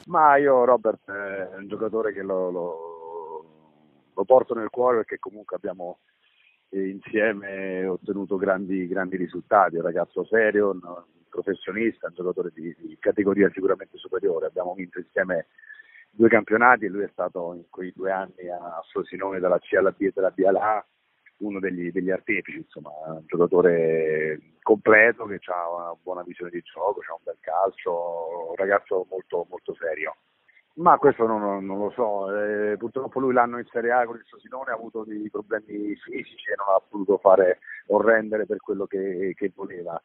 Ma io Robert è un giocatore che lo porto nel cuore perché comunque abbiamo insieme ottenuto grandi risultati, un ragazzo serio, un professionista, un giocatore di categoria sicuramente superiore. Abbiamo vinto insieme 2 campionati e lui è stato in quei 2 anni a Frosinone dalla C alla B e dalla B alla A uno degli artefici, insomma, un giocatore completo che ha una buona visione di gioco, ha un bel calcio, un ragazzo molto serio. Ma questo non lo so, purtroppo lui l'anno in Serie A con il Frosinone ha avuto dei problemi fisici e non ha potuto fare o rendere per quello che voleva.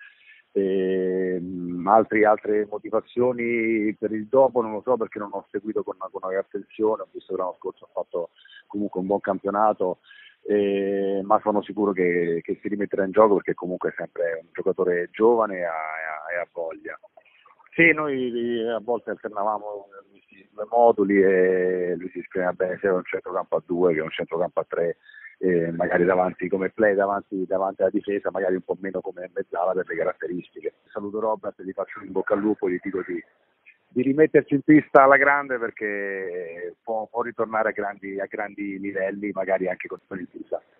Altre motivazioni per il dopo non lo so perché non ho seguito con attenzione, ho visto che l'anno scorso ha fatto comunque un buon campionato, ma sono sicuro che si rimetterà in gioco perché comunque è sempre un giocatore giovane e ha voglia. Sì, noi a volte alternavamo questi 2 moduli e lui si esprimeva bene sia un centrocampo a 2 che un centrocampo a 3, magari davanti come play, davanti alla difesa, magari un po' meno come mezzala per le caratteristiche. Saluto Robert, gli faccio in bocca al lupo, gli dico di rimettersi in pista alla grande perché può ritornare a grandi livelli, magari anche con il Pisa.